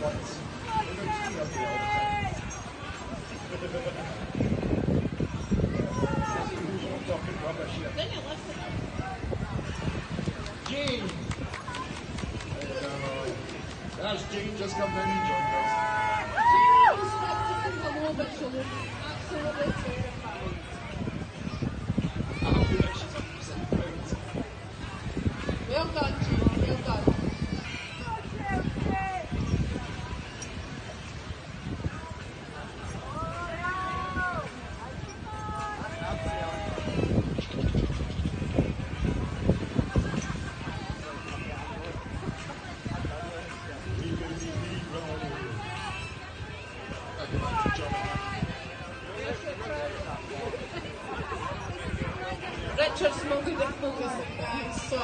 Jean! That's Jean just come down and joined us. She was skeptical a little bit, she was absolutely terrified. I feel like she's 100% pregnant. Well done, Jean, well done. Richard's moving the focus. He's so